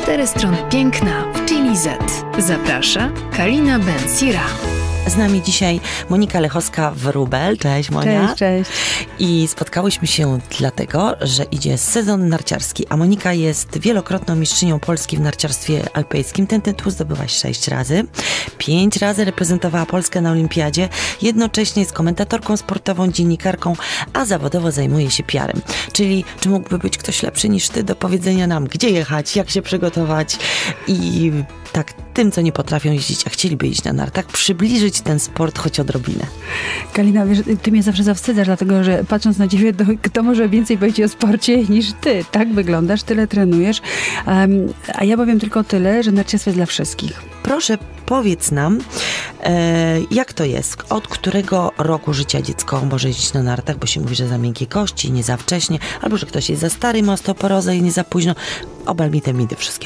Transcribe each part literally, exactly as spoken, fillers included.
Cztery strony piękna w Chili Z. Zaprasza Kalina Ben-Sira. Z nami dzisiaj Monika Lechowska-Wróbel. Cześć, Monia. Cześć, cześć. I spotkałyśmy się dlatego, że idzie sezon narciarski, a Monika jest wielokrotną mistrzynią Polski w narciarstwie alpejskim. Ten tytuł zdobyłaś sześć razy. Pięć razy reprezentowała Polskę na olimpiadzie. Jednocześnie jest komentatorką sportową, dziennikarką, a zawodowo zajmuje się P R-em. Czyli czy mógłby być ktoś lepszy niż ty do powiedzenia nam, gdzie jechać, jak się przygotować i tak tym, co nie potrafią jeździć, a chcieliby iść na nartach, przybliżyć ten sport choć odrobinę. Kalina, wiesz, ty mnie zawsze zawstydzasz, dlatego że patrząc na ciebie, to kto może więcej powiedzieć o sporcie niż ty. Tak wyglądasz, tyle trenujesz, um, a ja powiem tylko tyle, że narciarstwo jest dla wszystkich. Proszę, powiedz nam, e, jak to jest? Od którego roku życia dziecko może jeździć na nartach, bo się mówi, że za miękkie kości, nie za wcześnie, albo że ktoś jest za stary, ma osteoporozę i nie za późno. Obal mi te mity wszystkie.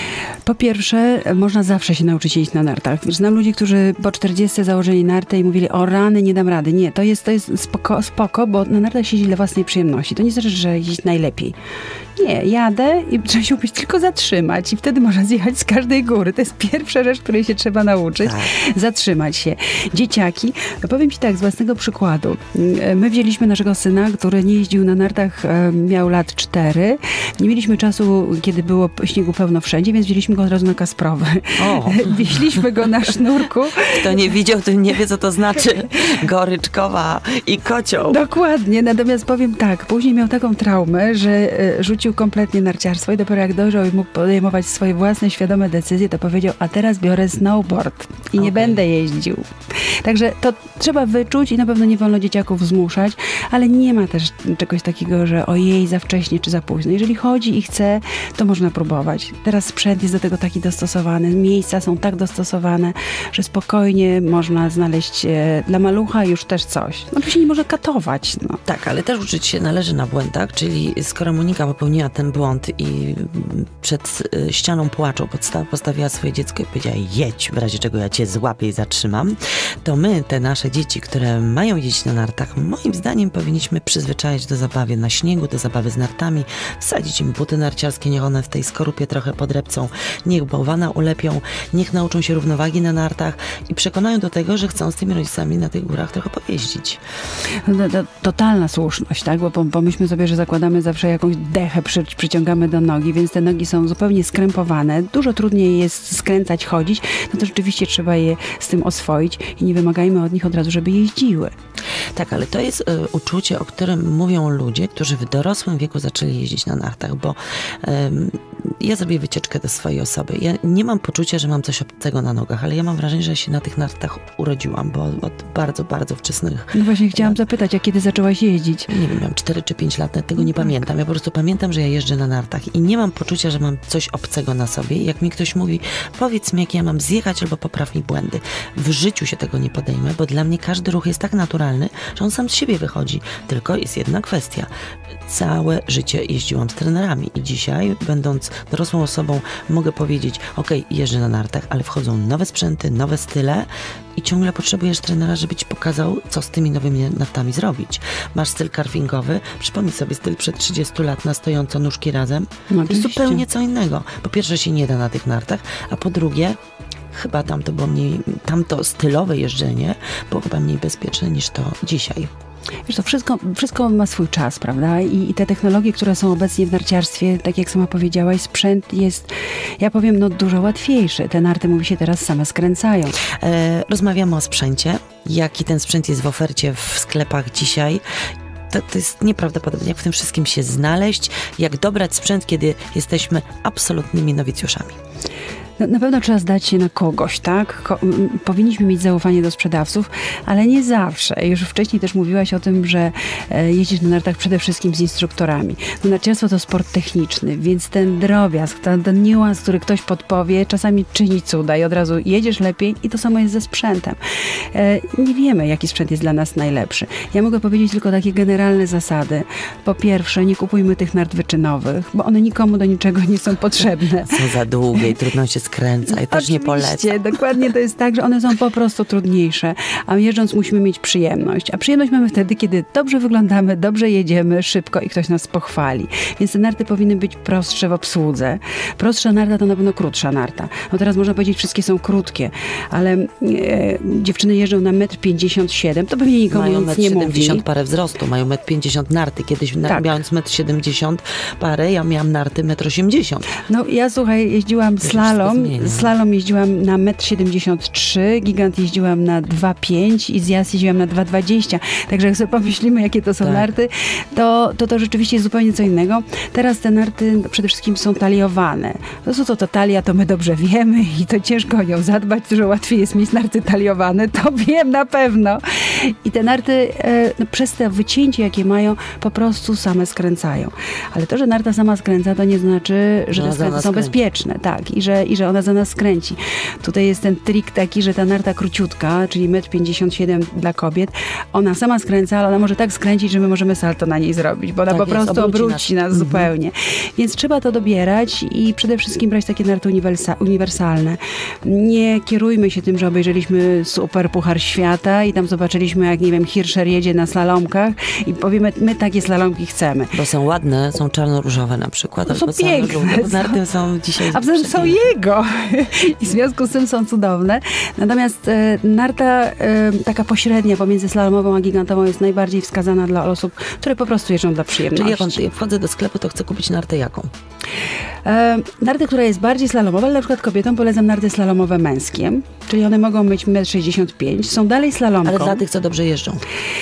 Po pierwsze, można zawsze się nauczyć jeździć na nartach. Znam ludzi, którzy po czterdziestce założyli nartę i mówili, o rany, nie dam rady. Nie, to jest, to jest spoko, spoko, bo na nartach się jeździ dla własnej przyjemności. To nie znaczy, że jeździć najlepiej. Nie, jadę i trzeba się umieć tylko zatrzymać i wtedy można zjechać z każdej góry. To jest pierwsza rzecz, której się trzeba nauczyć. Tak. Zatrzymać się. Dzieciaki, powiem ci tak, z własnego przykładu. My wzięliśmy naszego syna, który nie jeździł na nartach, miał lat cztery. Nie mieliśmy czasu, kiedy było śniegu pełno wszędzie, więc wzięliśmy go od razu na Kasprowy. Wieźliśmy go na sznurku. Kto nie widział, to nie wie, co to znaczy goryczkowa i kocioł. Dokładnie, natomiast powiem tak, później miał taką traumę, że rzucił kompletnie narciarstwo i dopiero jak dojrzał i mógł podejmować swoje własne, świadome decyzje, to powiedział, a teraz biorę snowboard i nie okay. będę jeździł. Także to trzeba wyczuć i na pewno nie wolno dzieciaków zmuszać, ale nie ma też czegoś takiego, że ojej, za wcześnie czy za późno. Jeżeli chodzi i chce, to można próbować. Teraz sprzęt jest do tego taki dostosowany, miejsca są tak dostosowane, że spokojnie można znaleźć e, dla malucha już też coś. No to się nie może katować. No. Tak, ale też uczyć się należy na błędach, czyli skoro Monika popełniła ten błąd i przed ścianą płaczu podsta- postawiła swoje dziecko i powiedziała, jedź, w razie czego ja cię złapię i zatrzymam, to my, te nasze dzieci, które mają jeździć na nartach, moim zdaniem powinniśmy przyzwyczaić do zabawy na śniegu, do zabawy z nartami, wsadzić im buty narciarskie, niech one w tej skorupie trochę podrepcą, niech bałwana ulepią, niech nauczą się równowagi na nartach i przekonają do tego, że chcą z tymi rodzicami na tych górach trochę pojeździć. No, to, totalna słuszność, tak? Bo pomyślmy sobie, że zakładamy zawsze jakąś dechę, przy, przyciągamy do nogi, więc te nogi są zupełnie skrępowane. Dużo trudniej jest skręcać, chodzić. No to rzeczywiście trzeba je z tym oswoić i nie wymagajmy od nich od razu, żeby jeździły. Tak, ale to jest y, uczucie, o którym mówią ludzie, którzy w dorosłym wieku zaczęli jeździć na nartach, bo y, ja zrobię wycieczkę do swojej osoby. Ja nie mam poczucia, że mam coś obcego na nogach, ale ja mam wrażenie, że się na tych nartach urodziłam, bo od bardzo, bardzo wczesnych... No właśnie chciałam zapytać, a kiedy zaczęłaś jeździć? Nie wiem, miałam cztery czy pięć lat, tego nie tak. pamiętam. Ja po prostu pamiętam, że ja jeżdżę na nartach i nie mam poczucia, że mam coś obcego na sobie. I jak mi ktoś mówi, powiedz mi, jak ja mam zjechać albo popraw mi błędy. W życiu się tego nie podejmę, bo dla mnie każdy ruch jest tak naturalny, że on sam z siebie wychodzi. Tylko jest jedna kwestia. Całe życie jeździłam z trenerami i dzisiaj, będąc dorosłą osobą, mogę powiedzieć, okej, okay, jeżdżę na nartach, ale wchodzą nowe sprzęty, nowe style i ciągle potrzebujesz trenera, żeby ci pokazał, co z tymi nowymi nartami zrobić. Masz styl carvingowy, przypomnij sobie styl przed trzydziestu lat na stojąco nóżki razem. No, to jest zupełnie co innego. Po pierwsze się nie da na tych nartach, a po drugie chyba tam to było mniej, tamto stylowe jeżdżenie było chyba mniej bezpieczne niż to dzisiaj. Wiesz, to wszystko, wszystko ma swój czas, prawda? I, I te technologie, które są obecnie w narciarstwie, tak jak sama powiedziałaś, sprzęt jest, ja powiem, no dużo łatwiejszy. Te narty, mówi się, teraz same skręcają. E, rozmawiamy o sprzęcie. Jaki ten sprzęt jest w ofercie w sklepach dzisiaj? To, to jest nieprawdopodobne, jak w tym wszystkim się znaleźć, jak dobrać sprzęt, kiedy jesteśmy absolutnymi nowicjuszami. No, na pewno trzeba zdać się na kogoś, tak? Ko- m- powinniśmy mieć zaufanie do sprzedawców, ale nie zawsze. Już wcześniej też mówiłaś o tym, że e, jeździsz na nartach przede wszystkim z instruktorami. No, narciarstwo to sport techniczny, więc ten drobiazg, ten, ten niuans, który ktoś podpowie, czasami czyni cuda i od razu jedziesz lepiej i to samo jest ze sprzętem. E, nie wiemy, jaki sprzęt jest dla nas najlepszy. Ja mogę powiedzieć tylko takie generalne zasady. Po pierwsze, nie kupujmy tych nart wyczynowych, bo one nikomu do niczego nie są potrzebne. Są za długie i trudno się skręca i też nie polecam. Oczywiście, dokładnie to jest tak, że one są po prostu trudniejsze, a jeżdżąc musimy mieć przyjemność. A przyjemność mamy wtedy, kiedy dobrze wyglądamy, dobrze jedziemy, szybko i ktoś nas pochwali. Więc te narty powinny być prostsze w obsłudze. Prostsza narta to na pewno krótsza narta. No teraz można powiedzieć, wszystkie są krótkie, ale e, dziewczyny jeżdżą na metr pięćdziesiąt siedem, to pewnie nikomu mają nic metr nie siedemdziesiąt mówi. parę wzrostu, mają metr pięćdziesiąt narty. Kiedyś Tak. mając metr siedemdziesiąt parę, ja miałam narty metr osiemdziesiąt. No ja słuchaj, jeździłam slalom, slalom jeździłam na metr siedemdziesiąt trzy, gigant jeździłam na dwa pięć i zjazd jeździłam na dwa dwadzieścia. Także jak sobie pomyślimy, jakie to są tak. narty, to, to to rzeczywiście jest zupełnie co innego. Teraz te narty przede wszystkim są taliowane. To co to, to talia, to my dobrze wiemy i to ciężko o nią zadbać, dużo łatwiej jest mieć narty taliowane, to wiem na pewno. I te narty e, no, przez te wycięcie, jakie mają, po prostu same skręcają. Ale to, że narta sama skręca, to nie znaczy, że Ona te za skręty nas są kręci. bezpieczne. Tak, i że, i że ona za nas skręci. Tutaj jest ten trik taki, że ta narta króciutka, czyli metr pięćdziesiąt siedem dla kobiet, ona sama skręca, ale ona może tak skręcić, że my możemy salto na niej zrobić, bo ona Tak po jest, prostu obróci obróci nas. nas, nas zupełnie. Więc trzeba to dobierać i przede wszystkim brać takie narty uniwersa- uniwersalne. Nie kierujmy się tym, że obejrzeliśmy super puchar świata i tam zobaczyliśmy, jak nie wiem, Hirscher jedzie na slalomkach i powiemy, my takie slalomki chcemy. Bo są ładne, są czarno-różowe na przykład. No są albo piękne. czarno-żółte, bo narty są dzisiaj A poza tym są jego i w związku z tym są cudowne. Natomiast e, narta e, taka pośrednia pomiędzy slalomową a gigantową jest najbardziej wskazana dla osób, które po prostu jeżdżą dla przyjemności. Czyli jak on, jak wchodzę do sklepu, to chcę kupić nartę jaką? E, nartę, która jest bardziej slalomowa, ale na przykład kobietom polecam narty slalomowe męskie, czyli one mogą mieć metr sześćdziesiąt pięć, są dalej slalomką. Ale dla tych, co dobrze jeżdżą.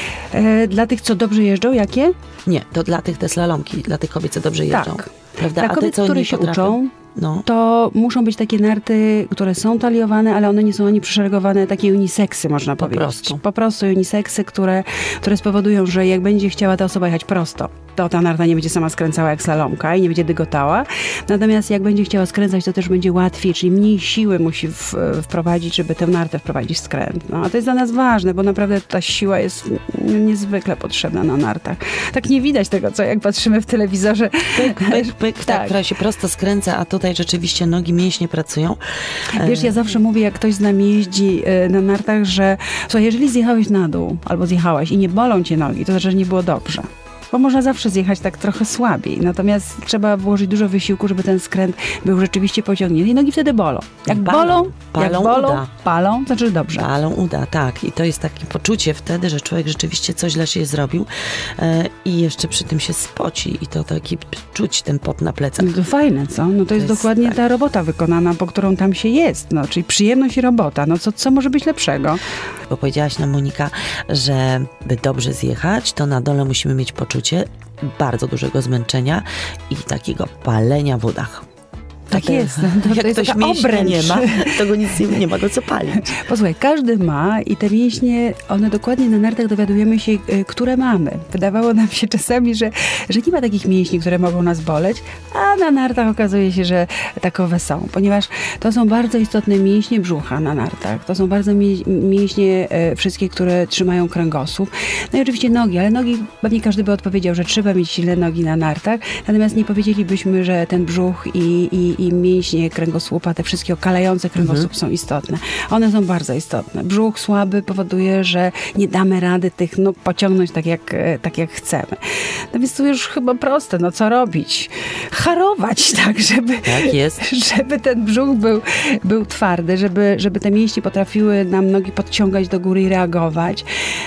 E, dla tych, co dobrze jeżdżą, jakie? Nie, to dla tych te slalomki, dla tych kobiet, co dobrze jeżdżą. Tak. Prawda? Dla A kobiet, te, co które nie się potrafią, uczą, no. to muszą być takie narty, które są taliowane, ale one nie są ani przyszeregowane, takie uniseksy można Po powiedzieć. prostu. Po prostu uniseksy, które, które spowodują, że jak będzie chciała ta osoba jechać prosto, to ta narta nie będzie sama skręcała jak slalomka i nie będzie dygotała. Natomiast jak będzie chciała skręcać, to też będzie łatwiej, czyli mniej siły musi w, wprowadzić, żeby tę nartę wprowadzić w skręt. No, a to jest dla nas ważne, bo naprawdę ta siła jest niezwykle potrzebna na nartach. Tak nie widać tego, co jak patrzymy w telewizorze. Pyk, pyk, pyk, tak, Tak. która się prosto skręca, a tutaj rzeczywiście nogi, mięśnie pracują. Wiesz, ja zawsze mówię, jak ktoś z nami jeździ y, na nartach, że słuchaj, jeżeli zjechałeś na dół albo zjechałaś i nie bolą cię nogi, to znaczy, że nie było dobrze. Bo można zawsze zjechać tak trochę słabiej. Natomiast trzeba włożyć dużo wysiłku, żeby ten skręt był rzeczywiście pociągnięty. I nogi wtedy bolą. Jak Palą. bolą, Palą jak bolą, uda. palą, to znaczy dobrze. Palą uda, tak. I to jest takie poczucie wtedy, że człowiek rzeczywiście coś dla siebie zrobił e, i jeszcze przy tym się spoci i to taki czuć ten pot na plecach. No to fajne, co? No to, jest jest dokładnie tak. ta robota wykonana, po którą tam się jest. No, czyli przyjemność i robota. No co, co może być lepszego? Bo powiedziałaś nam, Monika, że by dobrze zjechać, to na dole musimy mieć poczucie bardzo dużego zmęczenia i takiego palenia w udach. Tak To- jest. To, to Jak jest ktoś taka mięśni obręcz. nie ma, to go nic nie, nie ma go co palić. Posłuchaj, każdy ma i te mięśnie, one dokładnie na nartach dowiadujemy się, y, które mamy. Wydawało nam się czasami, że, że nie ma takich mięśni, które mogą nas boleć, a na nartach okazuje się, że takowe są, ponieważ to są bardzo istotne mięśnie brzucha na nartach. To są bardzo mie- mięśnie e, wszystkie, które trzymają kręgosłup. No i oczywiście nogi, ale nogi, pewnie każdy by odpowiedział, że trzeba mieć silne nogi na nartach, natomiast nie powiedzielibyśmy, że ten brzuch i, i, i mięśnie kręgosłupa, te wszystkie okalające kręgosłup Mhm. są istotne. One są bardzo istotne. Brzuch słaby powoduje, że nie damy rady tych nóg pociągnąć tak jak, e, tak jak chcemy. No więc to już chyba proste, no co robić? Harować tak, żeby, Tak jest. żeby ten brzuch był, był twardy, żeby, żeby te mięśnie potrafiły nam nogi podciągać do góry i reagować,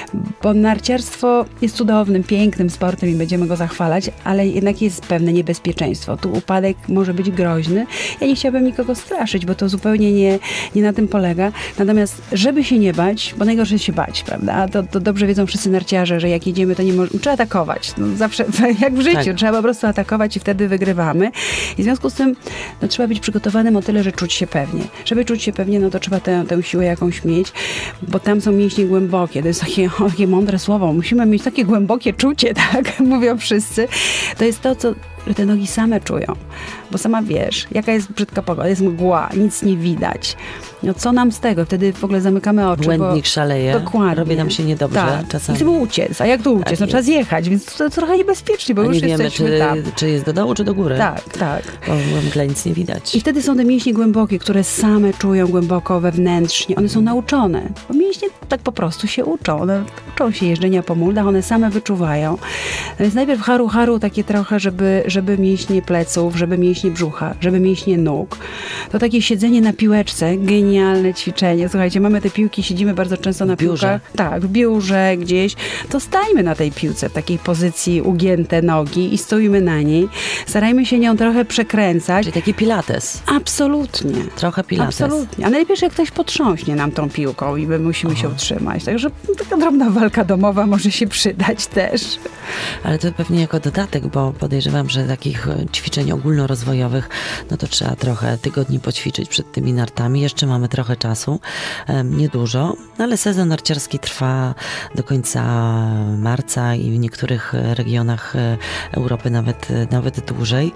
bo narciarstwo jest cudownym, pięknym sportem i będziemy go zachwalać, ale jednak jest pewne niebezpieczeństwo. Tu upadek może być groźny. Ja nie chciałabym nikogo straszyć, bo to zupełnie nie, nie na tym polega. Natomiast, żeby się nie bać, bo najgorsze jest się bać, prawda? To, to dobrze wiedzą wszyscy narciarze, że jak jedziemy, to nie możemy, trzeba atakować. No zawsze, jak w życiu, Tak. trzeba po prostu atakować i wtedy wygrywamy. I w związku z tym no, trzeba być przygotowanym o tyle, że czuć się pewnie. Żeby czuć się pewnie, no to trzeba tę, tę siłę jakąś mieć, bo tam są mięśnie głębokie. To jest takie, takie mądre słowo. Musimy mieć takie głębokie czucie, tak? Mówią wszyscy. To jest to, co że te nogi same czują. Bo sama wiesz, jaka jest brzydka pogoda, jest mgła, nic nie widać. No co nam z tego? Wtedy w ogóle zamykamy oczy. Błędnik bo... szaleje, Dokładnie. robi nam się niedobrze tak. czasami. I chcemy uciec. A jak tu uciec? Tak no trzeba zjechać, więc to trochę niebezpiecznie, bo A już nie wiemy, jesteśmy czy, tam. czy jest do dołu, czy do góry. Tak, tak. Bo w mgle nic nie widać. I wtedy są te mięśnie głębokie, które same czują głęboko wewnętrznie. One są nauczone. Bo mięśnie tak po prostu się uczą. One uczą się jeżdżenia po muldach, one same wyczuwają. Więc najpierw haru, haru takie trochę, żeby, żeby mięśnie pleców, żeby mięśnie brzucha, żeby mięśnie nóg. To takie siedzenie na piłeczce, genialne ćwiczenie. Słuchajcie, mamy te piłki, siedzimy bardzo często na w biurze. piłkach. Tak, w biurze gdzieś. To stajmy na tej piłce, w takiej pozycji ugięte nogi i stoimy na niej. Starajmy się nią trochę przekręcać. Czyli taki pilates. Absolutnie. Trochę pilates. Absolutnie. A najlepiej, jak ktoś potrząśnie nam tą piłką i my musimy Aha. się utrzymać. Także taka drobna walka domowa może się przydać też. Ale to pewnie jako dodatek, bo podejrzewam, że takich ćwiczeń ogólnorozwojowych, no to trzeba trochę tygodni poćwiczyć przed tymi nartami. Jeszcze mamy trochę czasu, niedużo, ale sezon narciarski trwa do końca marca i w niektórych regionach Europy nawet, nawet dłużej.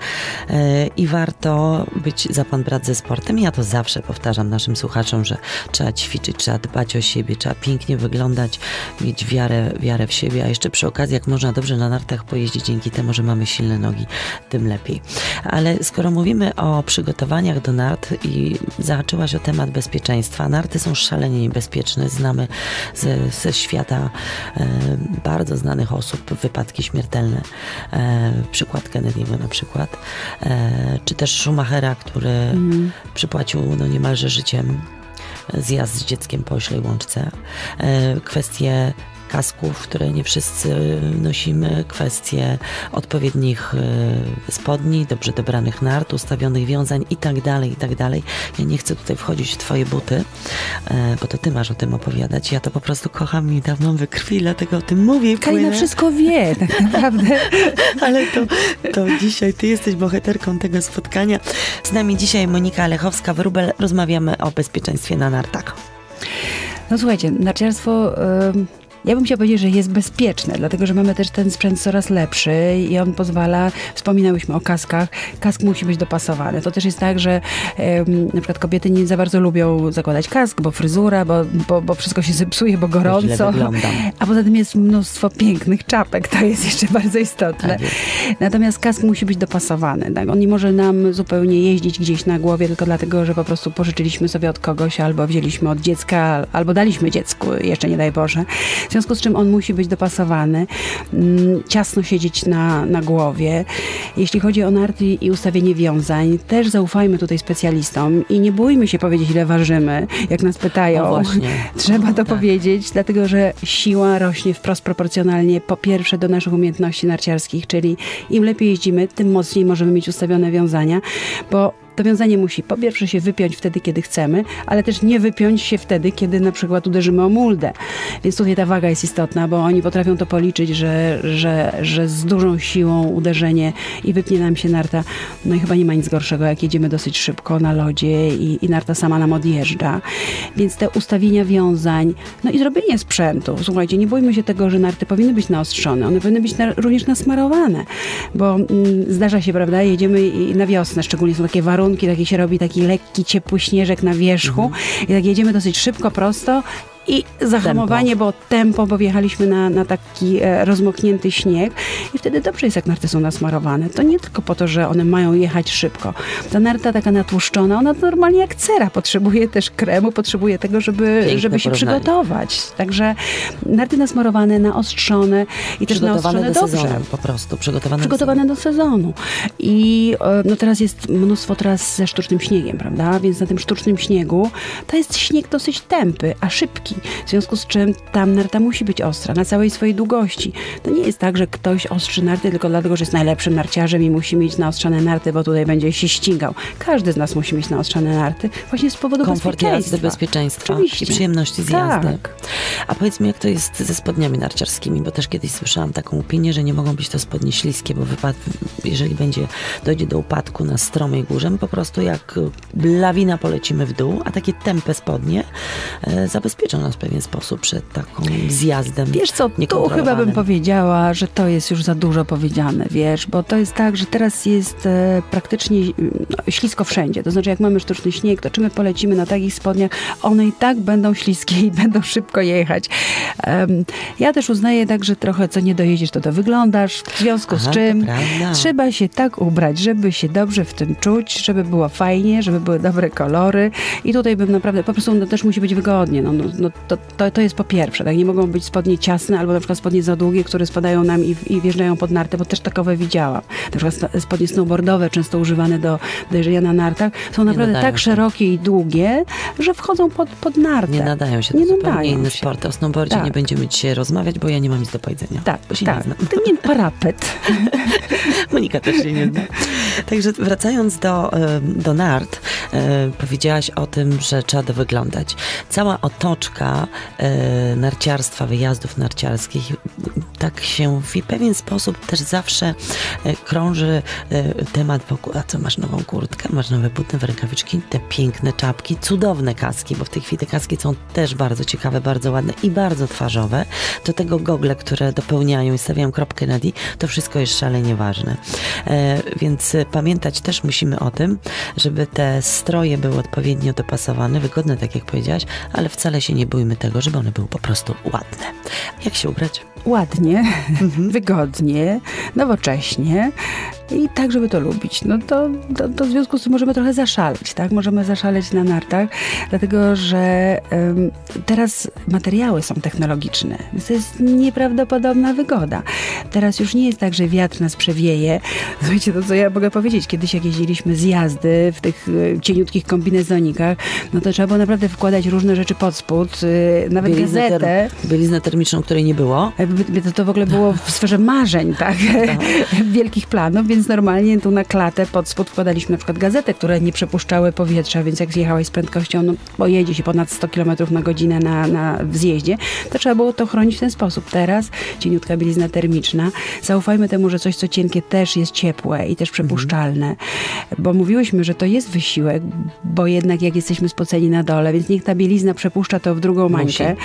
I warto być za pan brat ze sportem. Ja to zawsze powtarzam naszym słuchaczom, że trzeba ćwiczyć, trzeba dbać o siebie, trzeba pięknie wyglądać, mieć wiarę, wiarę w siebie, a jeszcze przy okazji, jak można dobrze na nartach pojeździć dzięki temu, że mamy silne nogi, tym lepiej. Ale skoro mówimy o przygotowaniach do nart i zahaczyłaś o temat bezpieczeństwa, narty są szalenie niebezpieczne. Znamy ze, ze świata e, bardzo znanych osób wypadki śmiertelne. E, przykład Kennedy'ego na przykład. E, czy też Schumachera, który mm. przypłacił no, niemalże życiem zjazd z dzieckiem po Oślej Łączce. E, kwestie kasków, które nie wszyscy nosimy, kwestie odpowiednich spodni, dobrze dobranych nart, ustawionych wiązań i tak dalej, i tak dalej. Ja nie chcę tutaj wchodzić w twoje buty, bo to ty masz o tym opowiadać. Ja to po prostu kocham i dawno we krwi, dlatego o tym mówię. Kalina wszystko wie, tak naprawdę. Ale to, to dzisiaj ty jesteś bohaterką tego spotkania. Z nami dzisiaj Monika Lechowska-Wróbel. Rozmawiamy o bezpieczeństwie na nartach. No słuchajcie, narciarstwo... Yy... Ja bym chciała powiedzieć, że jest bezpieczne, dlatego że mamy też ten sprzęt coraz lepszy i on pozwala, wspominałyśmy o kaskach, kask musi być dopasowany. To też jest tak, że um, na przykład kobiety nie za bardzo lubią zakładać kask, bo fryzura, bo, bo, bo wszystko się zepsuje, bo gorąco. A poza tym jest mnóstwo pięknych czapek, to jest jeszcze bardzo istotne. Tak jest. Natomiast kask musi być dopasowany. Tak? On nie może nam zupełnie jeździć gdzieś na głowie, tylko dlatego, że po prostu pożyczyliśmy sobie od kogoś, albo wzięliśmy od dziecka, albo daliśmy dziecku, jeszcze nie daj Boże. W związku z czym on musi być dopasowany, ciasno siedzieć na, na głowie. Jeśli chodzi o narty i ustawienie wiązań, też zaufajmy tutaj specjalistom i nie bójmy się powiedzieć, ile ważymy, jak nas pytają. O, właśnie. Trzeba o, to tak. powiedzieć, dlatego że siła rośnie wprost proporcjonalnie po pierwsze do naszych umiejętności narciarskich, czyli im lepiej jeździmy, tym mocniej możemy mieć ustawione wiązania, bo to wiązanie musi po pierwsze się wypiąć wtedy, kiedy chcemy, ale też nie wypiąć się wtedy, kiedy na przykład uderzymy o muldę. Więc tutaj ta waga jest istotna, bo oni potrafią to policzyć, że, że, że z dużą siłą uderzenie i wypnie nam się narta. No i chyba nie ma nic gorszego, jak jedziemy dosyć szybko na lodzie i, i narta sama nam odjeżdża. Więc te ustawienia wiązań, no i zrobienie sprzętu. Słuchajcie, nie bójmy się tego, że narty powinny być naostrzone. One powinny być na, również nasmarowane, bo mm, zdarza się, prawda, jedziemy i na wiosnę, szczególnie są takie warunki, taki się robi taki lekki, ciepły śnieżek na wierzchu mhm. i tak jedziemy dosyć szybko, prosto i zahamowanie, tempo. bo tempo, bo wjechaliśmy na, na taki e, rozmoknięty śnieg i wtedy dobrze jest, jak narty są nasmarowane. To nie tylko po to, że one mają jechać szybko. Ta narta taka natłuszczona, ona normalnie jak cera potrzebuje też kremu, potrzebuje tego, żeby, żeby się przygotować. Także narty nasmarowane, naostrzone i też naostrzone do dobrze. Sezonu, po prostu. Przygotowane, przygotowane do sezonu. do sezonu. I e, no teraz jest mnóstwo teraz ze sztucznym śniegiem, prawda? Więc na tym sztucznym śniegu to jest śnieg dosyć tępy, a szybki. W związku z czym tam narta musi być ostra na całej swojej długości. To nie jest tak, że ktoś ostrzy narty tylko dlatego, że jest najlepszym narciarzem i musi mieć naostrzane narty, bo tutaj będzie się ścigał. Każdy z nas musi mieć naostrzane narty właśnie z powodu komfort bezpieczeństwa. jazdy, bezpieczeństwa Oczywiście. I przyjemności z tak. jazdy. A powiedz mi, jak to jest ze spodniami narciarskimi, bo też kiedyś słyszałam taką opinię, że nie mogą być to spodnie śliskie, bo wypad, jeżeli będzie, dojdzie do upadku na stromej górze, my po prostu jak lawina polecimy w dół, a takie tępe spodnie e, zabezpieczą nas w pewien sposób przed taką zjazdem. Wiesz co, tu chyba bym powiedziała, że to jest już za dużo powiedziane, wiesz, bo to jest tak, że teraz jest e, praktycznie no, ślisko wszędzie. To znaczy, jak mamy sztuczny śnieg, to czy my polecimy na takich spodniach, one i tak będą śliskie i będą szybko jechać. Um, ja też uznaję tak, że trochę co nie dojedziesz, to to wyglądasz, w związku Aha, z czym trzeba się tak ubrać, żeby się dobrze w tym czuć, żeby było fajnie, żeby były dobre kolory i tutaj bym naprawdę, po prostu no, też musi być wygodnie. No, no, no, to, to, to jest po pierwsze, tak? Nie mogą być spodnie ciasne albo na przykład spodnie za długie, które spadają nam i, i wjeżdżają pod narty, bo też takowe widziałam. Na przykład spodnie snowboardowe, często używane do, do jeżdżenia na nartach, są naprawdę tak się. szerokie i długie, że wchodzą pod, pod nartę. Nie nadają się, to nie zupełnie nadają inny się. sport. O snowboardzie tak. nie będziemy dzisiaj rozmawiać, bo ja nie mam nic do powiedzenia. Tak, bo się tak. nie znam. To nie parapet. Monika też się nie zna. Także wracając do, do nart, powiedziałaś o tym, że trzeba to wyglądać. Cała otoczka narciarstwa, wyjazdów narciarskich, tak się w pewien sposób też zawsze krąży temat wokół, a co, masz nową kurtkę, masz nowe buty, nowe rękawiczki, te piękne czapki, cudowne kaski, bo w tej chwili te kaski są też bardzo ciekawe, bardzo ładne i bardzo twarzowe. Do tego gogle, które dopełniają i stawiają kropkę nad i, to wszystko jest szalenie ważne. E, więc pamiętać też musimy o tym, żeby te stroje były odpowiednio dopasowane, wygodne, tak jak powiedziałaś, ale wcale się nie bójmy tego, żeby one były po prostu ładne. Jak się ubrać? Ładnie, mhm. wygodnie, nowocześnie i tak, żeby to lubić. No to, to, to w związku z tym możemy trochę zaszaleć, tak? Możemy zaszaleć na nartach, dlatego, że um, teraz materiały są technologiczne, więc to jest nieprawdopodobna wygoda. Teraz już nie jest tak, że wiatr nas przewieje. Słuchajcie, to co ja mogę powiedzieć, kiedyś jak jeździliśmy z jazdy w tych y, cieniutkich kombinezonikach, no to trzeba było naprawdę wkładać różne rzeczy pod spód, y, nawet bieliznę gazetę. Ter- bieliznę termiczną, której nie było. To, to w ogóle było w sferze marzeń, tak? Wielkich planów, więc normalnie tu na klatę pod spód wkładaliśmy na przykład gazety, które nie przepuszczały powietrza, więc jak zjechałeś z prędkością, no bo jedzie się ponad sto kilometrów na godzinę na, na w zjeździe, to trzeba było to chronić w ten sposób. Teraz cieniutka bielizna termiczna. Zaufajmy temu, że coś, co cienkie, też jest ciepłe i też przepuszczalne. Mhm. Bo mówiłyśmy, że to jest wysiłek, bo jednak jak jesteśmy spoceni na dole, więc niech ta bielizna przepuszcza to w drugą mańkę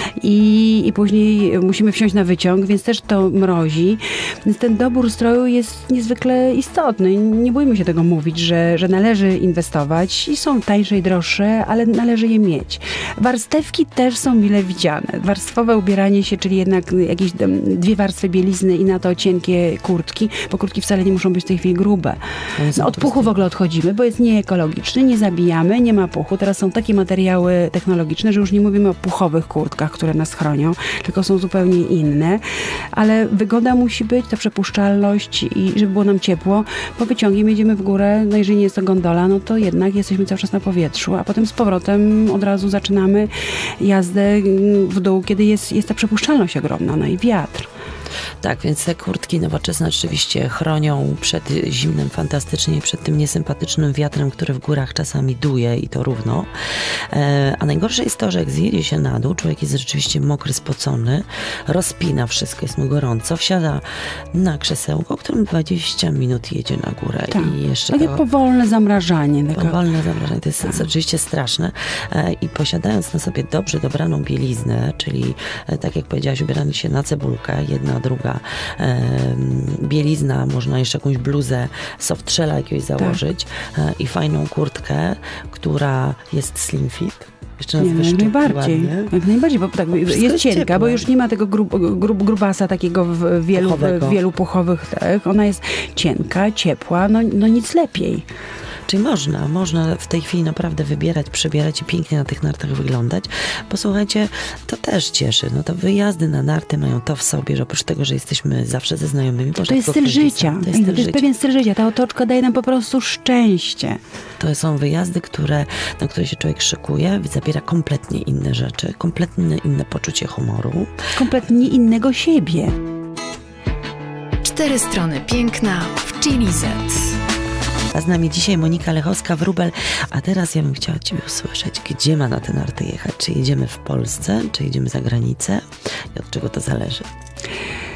i, i później musimy wsiąść na wyciąg, więc też to mrozi. Więc ten dobór stroju jest niezwykle istotny. Nie bójmy się tego mówić, że, że należy inwestować i są tańsze i droższe, ale należy je mieć. Warstewki też są mile widziane. Warstwowe ubieranie się, czyli jednak jakieś dwie warstwy bielizny i na to cienkie kurtki, bo kurtki wcale nie muszą być w tej chwili grube. No, od puchu w ogóle odchodzimy, bo jest nieekologiczny, nie zabijamy, nie ma puchu. Teraz są takie materiały technologiczne, że już nie mówimy o puchowych kurtkach, które nas chronią, tylko są zupełnie inne, ale wygoda musi być, ta przepuszczalność i żeby było nam ciepło, bo wyciągiem jedziemy w górę, no jeżeli nie jest to gondola, no to jednak jesteśmy cały czas na powietrzu, a potem z powrotem od razu zaczynamy jazdę w dół, kiedy jest, jest ta przepuszczalność ogromna, no i wiatr. Tak, więc te kurtki nowoczesne oczywiście chronią przed zimnem fantastycznie i przed tym niesympatycznym wiatrem, który w górach czasami duje i to równo. E, a najgorsze jest to, że jak zjedzie się na dół, człowiek jest rzeczywiście mokry, spocony, rozpina wszystko, jest mu gorąco, wsiada na krzesełko, którym dwadzieścia minut jedzie na górę. Tak. I jeszcze Takie to, powolne zamrażanie. Taka... Powolne zamrażanie, to jest, tak. jest oczywiście straszne. E, I posiadając na sobie dobrze dobraną bieliznę, czyli e, tak jak powiedziałaś, ubieranie się na cebulkę, jedna, druga e, bielizna, można jeszcze jakąś bluzę softshella jakiegoś założyć tak. e, i fajną kurtkę, która jest slim fit. Jeszcze nie, jak najbardziej. Jak najbardziej, bo tak, jest, jest cienka, ciepłe. Bo już nie ma tego grub, grub, grubasa takiego w wielu, w wielu puchowych. Tak. Ona jest cienka, ciepła, no, no nic lepiej. Czyli można, można w tej chwili naprawdę wybierać, przebierać i pięknie na tych nartach wyglądać. Posłuchajcie, to też cieszy. No to wyjazdy na narty mają to w sobie, że oprócz tego, że jesteśmy zawsze ze znajomymi. To jest styl życia. To jest, to jest pewien styl życia. Ta otoczka daje nam po prostu szczęście. To są wyjazdy, które, na które się człowiek szykuje, zabiera kompletnie inne rzeczy, kompletnie inne poczucie humoru. Kompletnie innego siebie. Cztery strony piękna w Chili Z. A z nami dzisiaj Monika Lechowska-Wróbel, a teraz ja bym chciała Ciebie usłyszeć, gdzie ma na te narty jechać? Czy jedziemy w Polsce, czy jedziemy za granicę? I od czego to zależy?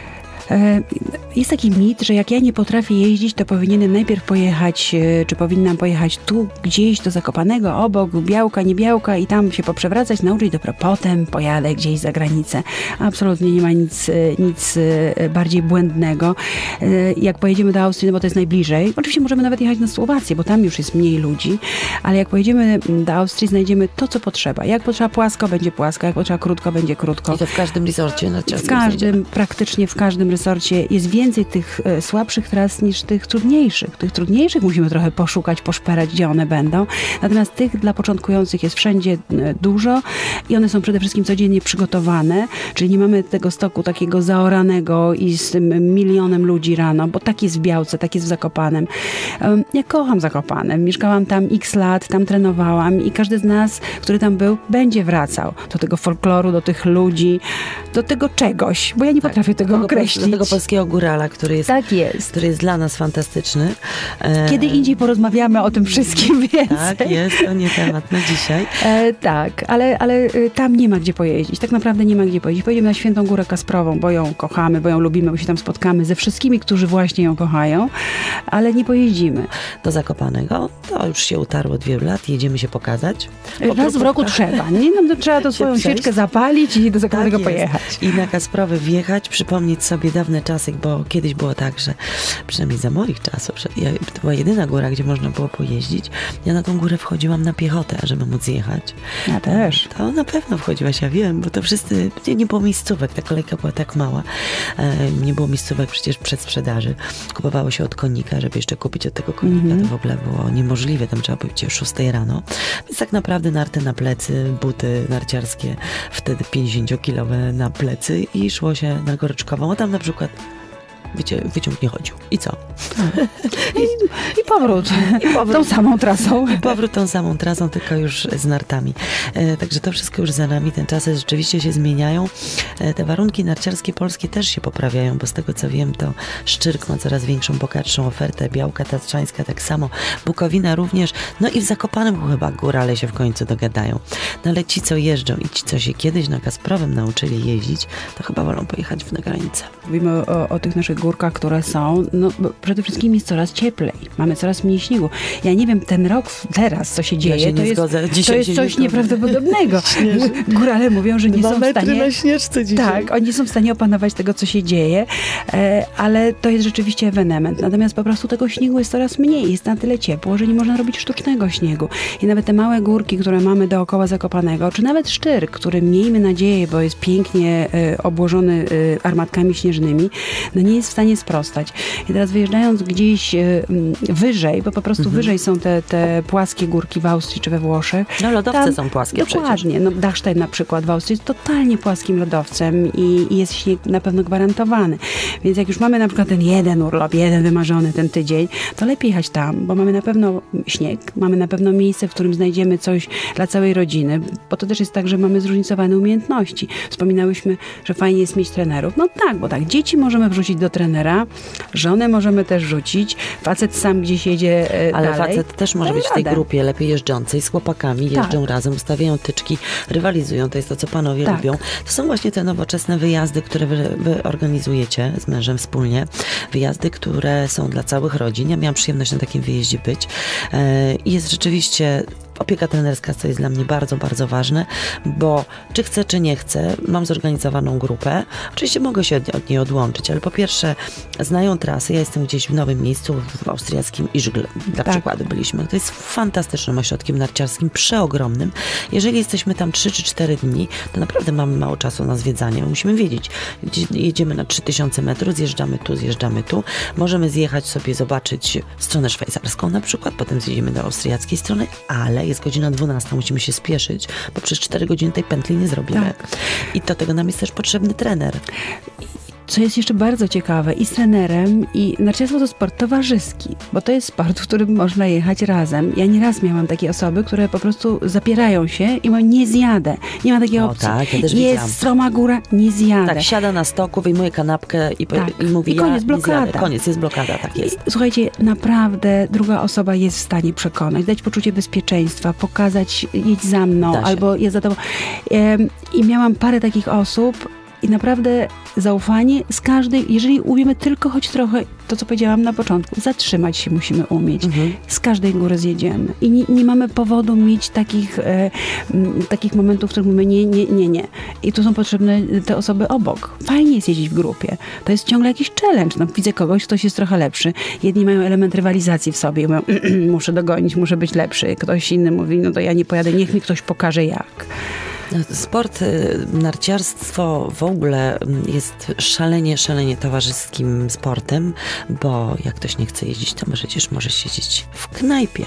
Jest taki mit, że jak ja nie potrafię jeździć, to powinienem najpierw pojechać, czy powinnam pojechać tu gdzieś do Zakopanego, obok, Białka, nie Białka i tam się poprzewracać, nauczyć, dopiero potem pojadę gdzieś za granicę. Absolutnie nie ma nic, nic bardziej błędnego. Jak pojedziemy do Austrii, no bo to jest najbliżej, oczywiście możemy nawet jechać na Słowację, bo tam już jest mniej ludzi, ale jak pojedziemy do Austrii, znajdziemy to, co potrzeba. Jak potrzeba płasko, będzie płasko, jak potrzeba krótko, będzie krótko. I to w każdym resorcie. Na w każdym, praktycznie w każdym resorcie jest więcej tych e, słabszych tras niż tych trudniejszych. Tych trudniejszych musimy trochę poszukać, poszperać, gdzie one będą. Natomiast tych dla początkujących jest wszędzie e, dużo i one są przede wszystkim codziennie przygotowane, czyli nie mamy tego stoku takiego zaoranego i z tym milionem ludzi rano, bo tak jest w Białce, tak jest w Zakopanem. E, ja kocham Zakopanem. Mieszkałam tam x lat, tam trenowałam i każdy z nas, który tam był, będzie wracał do tego folkloru, do tych ludzi, do tego czegoś, bo ja nie tak, potrafię tego do określić. Do tego polskiego górala, który jest, tak jest. który jest dla nas fantastyczny. E, Kiedy indziej porozmawiamy o tym wszystkim więcej. Tak, jest, to nie temat na dzisiaj. E, tak, ale, ale tam nie ma gdzie pojeździć. Tak naprawdę nie ma gdzie pojeździć. Pojedziemy na Świętą Górę Kasprową, bo ją kochamy, bo ją lubimy, bo się tam spotkamy ze wszystkimi, którzy właśnie ją kochają, ale nie pojeździmy. Do Zakopanego, to już się utarło od wielu lat, jedziemy się pokazać. Raz w roku trzeba, nie? No, to trzeba to swoją przejść. świeczkę zapalić i do Zakopanego tak pojechać. I na Kasprowy wjechać, przypomnieć sobie dawne czasy, bo kiedyś było tak, że przynajmniej za moich czasów, że ja, to była jedyna góra, gdzie można było pojeździć. Ja na tą górę wchodziłam na piechotę, żeby móc jechać. Ja też. To na pewno wchodziłaś, ja wiem, bo to wszyscy, nie, nie było miejscówek, ta kolejka była tak mała. E, nie było miejscówek przecież przed sprzedaży. Kupowało się od konika, żeby jeszcze kupić od tego konika. Mm-hmm. To w ogóle było niemożliwe, tam trzeba być o szóstej rano. Więc tak naprawdę narty na plecy, buty narciarskie, wtedy pięćdziesięciokilowe na plecy i szło się na Goryczkową, a tam na przykład Wiecie, wyciąg nie chodził. I co? I, i, powrót. I powrót. Tą samą trasą. I powrót tą samą trasą, tylko już z nartami. E, także to wszystko już za nami. Te czasy rzeczywiście się zmieniają. E, te warunki narciarskie polskie też się poprawiają, bo z tego co wiem, to Szczyrk ma coraz większą, bogatszą ofertę. Białka Tatrzańska tak samo. Bukowina również. No i w Zakopanem chyba górale się w końcu dogadają. No ale ci, co jeżdżą i ci, co się kiedyś na Kasprowym nauczyli jeździć, to chyba wolą pojechać na granicę. Mówimy o, o tych naszych górkach, które są, no przede wszystkim jest coraz cieplej. Mamy coraz mniej śniegu. Ja nie wiem, ten rok teraz, co się dzieje, ja się to, nie jest, zgodzę. to jest coś nie nieprawdopodobnego. Górale mówią, że nie Dwa są w stanie... na śnieżce dzisiaj. Tak, oni nie są w stanie opanować tego, co się dzieje, e, ale to jest rzeczywiście ewenement. Natomiast po prostu tego śniegu jest coraz mniej. Jest na tyle ciepło, że nie można robić sztucznego śniegu. I nawet te małe górki, które mamy dookoła Zakopanego, czy nawet Szczyrk, który miejmy nadzieję, bo jest pięknie e, obłożony e, armatkami śnieżnymi, no nie jest w stanie sprostać. I teraz wyjeżdżając gdzieś y, wyżej, bo po prostu mhm. wyżej są te, te płaskie górki w Austrii czy we Włoszech. No lodowce tam, są płaskie dokładnie. przecież. No Dachstein na przykład w Austrii jest totalnie płaskim lodowcem i, i jest śnieg na pewno gwarantowany. Więc jak już mamy na przykład ten jeden urlop, jeden wymarzony ten tydzień, to lepiej jechać tam, bo mamy na pewno śnieg, mamy na pewno miejsce, w którym znajdziemy coś dla całej rodziny, bo to też jest tak, że mamy zróżnicowane umiejętności. Wspominałyśmy, że fajnie jest mieć trenerów. No tak, bo tak, dzieci możemy wrzucić do trenera, żonę możemy też rzucić, facet sam gdzieś jedzie e, Ale dalej. facet też może być w tej grupie lepiej jeżdżącej, z chłopakami, jeżdżą tak. razem, ustawiają tyczki, rywalizują, to jest to, co panowie tak. lubią. To są właśnie te nowoczesne wyjazdy, które wy, wy organizujecie z mężem wspólnie. Wyjazdy, które są dla całych rodzin. Ja miałam przyjemność na takim wyjeździe być. I jest rzeczywiście opieka trenerska, co jest dla mnie bardzo, bardzo ważne, bo czy chcę, czy nie chcę, mam zorganizowaną grupę. Oczywiście mogę się od, od niej odłączyć, ale po pierwsze znają trasy. Ja jestem gdzieś w nowym miejscu, w austriackim Ischgl, dla tak. przykładu byliśmy. To jest fantastycznym ośrodkiem narciarskim, przeogromnym. Jeżeli jesteśmy tam trzy czy cztery dni, to naprawdę mamy mało czasu na zwiedzanie. Musimy wiedzieć, gdzie jedziemy na trzy tysiące metrów, zjeżdżamy tu, zjeżdżamy tu. Możemy zjechać sobie, zobaczyć stronę szwajcarską na przykład, potem zjedziemy do austriackiej strony, ale jest godzina dwunasta, musimy się spieszyć, bo przez cztery godziny tej pętli nie zrobimy. Tak. I do tego nam jest też potrzebny trener. Co jest jeszcze bardzo ciekawe, i z trenerem, i narciarstwo to sport towarzyski, bo to jest sport, w którym można jechać razem. Ja nieraz miałam takie osoby, które po prostu zapierają się i mówią, nie zjadę. Nie ma takiej o, opcji. Tak, ja też jest widziałam. stroma góra, nie zjadę. Tak, siada na stoku, wyjmuje kanapkę i, tak. i mówi, I koniec, ja blokada. nie zjadę. Koniec, jest blokada, tak jest. I, słuchajcie, naprawdę druga osoba jest w stanie przekonać, dać poczucie bezpieczeństwa, pokazać, jedź za mną, albo ja za tobą. I miałam parę takich osób, i naprawdę zaufanie z każdej, jeżeli umiemy tylko choć trochę, to co powiedziałam na początku, zatrzymać się musimy umieć. Mhm. Z każdej góry zjedziemy. I nie, nie mamy powodu mieć takich, e, m, takich momentów, w których mówimy nie, nie, nie, nie. I tu są potrzebne te osoby obok. Fajnie jest jeździć w grupie. To jest ciągle jakiś challenge. No, widzę kogoś, ktoś jest trochę lepszy. Jedni mają element rywalizacji w sobie. Mówią, muszę dogonić, muszę być lepszy. Ktoś inny mówi, no to ja nie pojadę, niech mi ktoś pokaże jak. Sport, narciarstwo w ogóle jest szalenie, szalenie towarzyskim sportem, bo jak ktoś nie chce jeździć, to przecież może siedzieć w knajpie.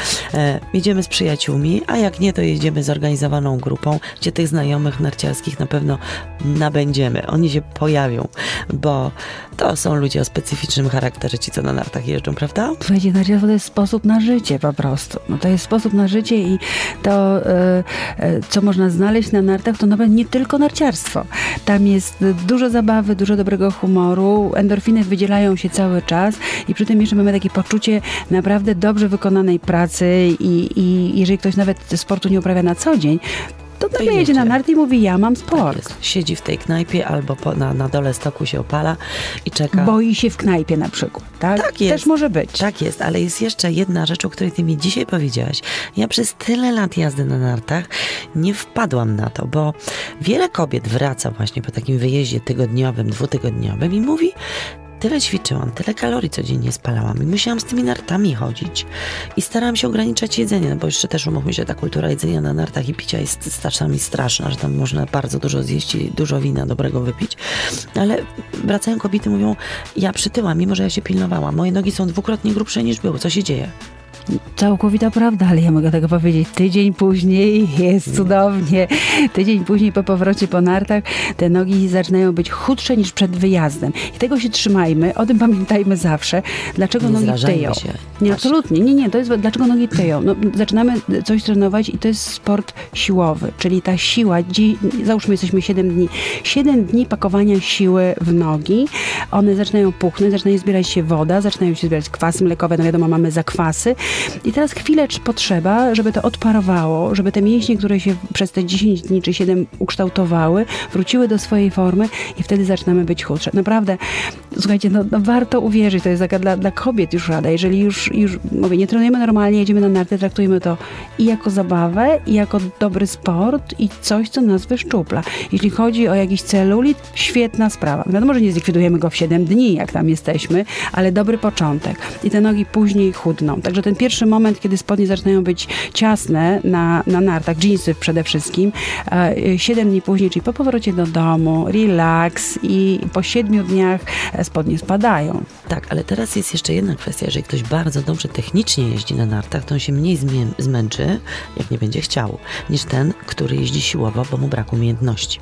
E, jedziemy z przyjaciółmi, a jak nie, to jedziemy zorganizowaną grupą, gdzie tych znajomych narciarskich na pewno nabędziemy. Oni się pojawią, bo to są ludzie o specyficznym charakterze, ci co na nartach jeżdżą, prawda? Słuchajcie, narciarstwo to jest sposób na życie po prostu. No to jest sposób na życie i to, e, e, co można znaleźć na nartach, to nawet nie tylko narciarstwo. Tam jest dużo zabawy, dużo dobrego humoru, endorfiny wydzielają się cały czas i przy tym jeszcze mamy takie poczucie naprawdę dobrze wykonanej pracy i, i jeżeli ktoś nawet sportu nie uprawia na co dzień, to nagle jedzie na narty i mówi, ja mam sport. Tak, siedzi w tej knajpie albo po, na, na dole stoku się opala i czeka. Boi się w knajpie na przykład, tak? Tak jest. Też może być. Tak jest, ale jest jeszcze jedna rzecz, o której ty mi dzisiaj powiedziałaś. Ja przez tyle lat jazdy na nartach nie wpadłam na to, bo wiele kobiet wraca właśnie po takim wyjeździe tygodniowym, dwutygodniowym i mówi, tyle ćwiczyłam, tyle kalorii codziennie spalałam i musiałam z tymi nartami chodzić. I starałam się ograniczać jedzenie, no bo jeszcze też umówmy się, ta kultura jedzenia na nartach i picia jest czasami straszna, że tam można bardzo dużo zjeść i dużo wina dobrego wypić. Ale wracają kobiety, mówią, ja przytyłam, mimo że ja się pilnowałam. Moje nogi są dwukrotnie grubsze niż były. Co się dzieje? Całkowita prawda, ale ja mogę tego powiedzieć. Tydzień później jest cudownie. Tydzień później po powrocie po nartach te nogi zaczynają być chudsze niż przed wyjazdem. I tego się trzymajmy, o tym pamiętajmy zawsze. Dlaczego nie nogi tyją? Się. Nie, absolutnie. Nie, nie, to jest dlaczego nogi tyją. No, zaczynamy coś trenować i to jest sport siłowy, czyli ta siła, dzi, załóżmy jesteśmy siedem dni. siedem dni pakowania siły w nogi. One zaczynają puchnąć, zaczynają zbierać się woda, zaczynają się zbierać kwasy mlekowe, no wiadomo, mamy zakwasy. I teraz chwilę potrzeba, żeby to odparowało, żeby te mięśnie, które się przez te dziesięć dni czy siedem ukształtowały, wróciły do swojej formy i wtedy zaczynamy być chudsze. Naprawdę, słuchajcie, no, no warto uwierzyć, to jest taka dla, dla kobiet już rada. Jeżeli już, już, mówię, nie trenujemy normalnie, jedziemy na narty, traktujemy to i jako zabawę, i jako dobry sport i coś, co nas wyszczupla. Jeśli chodzi o jakiś celulit, świetna sprawa. Wiadomo, że nie zlikwidujemy go w siedem dni, jak tam jesteśmy, ale dobry początek. I te nogi później chudną. Także ten pierwszy moment, kiedy spodnie zaczynają być ciasne na, na nartach, dżinsy przede wszystkim, siedem dni później, czyli po powrocie do domu, relaks i po siedmiu dniach spodnie spadają. Tak, ale teraz jest jeszcze jedna kwestia. Jeżeli ktoś bardzo dobrze technicznie jeździ na nartach, to on się mniej zmię- zmęczy, jak nie będzie chciał, niż ten, który jeździ siłowo, bo mu brak umiejętności.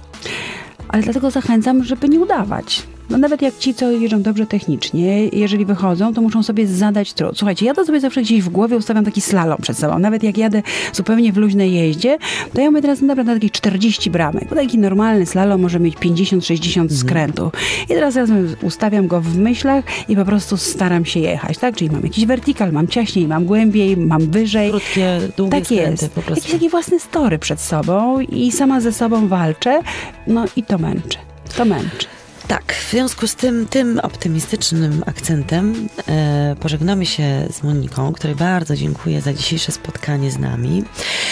Ale dlatego zachęcam, żeby nie udawać. No nawet jak ci, co jeżdżą dobrze technicznie, jeżeli wychodzą, to muszą sobie zadać trud. Słuchajcie, ja to sobie zawsze gdzieś w głowie ustawiam taki slalom przed sobą. Nawet jak jadę zupełnie w luźnej jeździe, to ja mówię teraz naprawdę na takich czterdzieści bramek. Bo taki normalny slalom może mieć pięćdziesiąt sześćdziesiąt mm. skrętów. I teraz ja sobie ustawiam go w myślach i po prostu staram się jechać, tak? Czyli mam jakiś wertykal, mam ciaśniej, mam głębiej, mam wyżej. Krótkie, długie tak skręty jest. po prostu. Jakieś takie własne story przed sobą i sama ze sobą walczę. No i to męczy. To męczy. Tak, w związku z tym, tym optymistycznym akcentem e, pożegnamy się z Moniką, której bardzo dziękuję za dzisiejsze spotkanie z nami.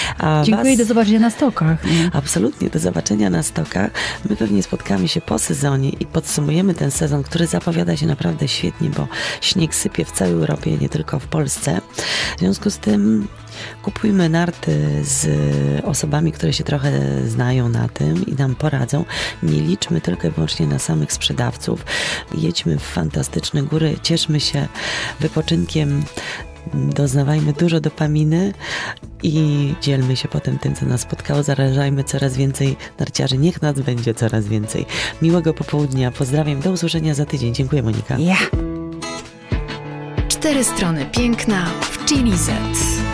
A dziękuję was, i do zobaczenia na stokach. Absolutnie, do zobaczenia na stokach. My pewnie spotkamy się po sezonie i podsumujemy ten sezon, który zapowiada się naprawdę świetnie, bo śnieg sypie w całej Europie, nie tylko w Polsce. W związku z tym kupujmy narty z osobami, które się trochę znają na tym i nam poradzą. Nie liczmy tylko i wyłącznie na samych sprzedawców. Jedźmy w fantastyczne góry, cieszmy się wypoczynkiem, doznawajmy dużo dopaminy i dzielmy się potem tym, co nas spotkało. Zarażajmy coraz więcej narciarzy. Niech nas będzie coraz więcej. Miłego popołudnia. Pozdrawiam. Do usłyszenia za tydzień. Dziękuję, Monika. Ja. Cztery strony piękna w Chili Z.